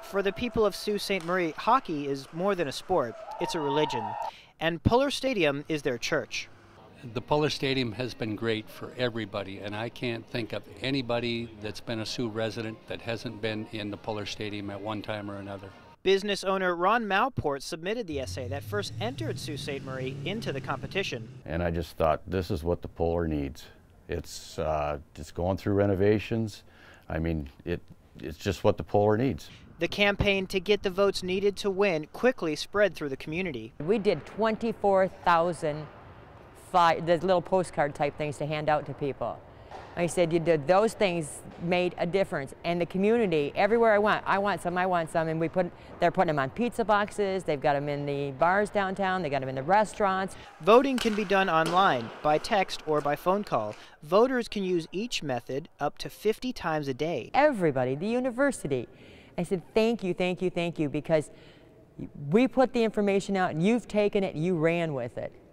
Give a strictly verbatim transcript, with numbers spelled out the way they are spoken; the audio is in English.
For the people of Sault Ste. Marie, hockey is more than a sport, it's a religion. And Puller Stadium is their church. The Puller Stadium has been great for everybody, and I can't think of anybody that's been a Sioux resident that hasn't been in the Puller Stadium at one time or another. Business owner Ron Mauport submitted the essay that first entered Sault Ste. Marie into the competition. And I just thought, this is what the Puller needs. It's uh, just going through renovations. I mean, it, it's just what the Puller needs. The campaign to get the votes needed to win quickly spread through the community. We did twenty-four thousand the little postcard type things to hand out to people. I said, you did those things made a difference. And the community, everywhere I went, I want some, I want some, and we put, they're putting them on pizza boxes, they've got them in the bars downtown, they got them in the restaurants. Voting can be done online, by text, or by phone call. Voters can use each method up to fifty times a day. Everybody, the university. I said, thank you, thank you, thank you, because we put the information out and you've taken it and you ran with it.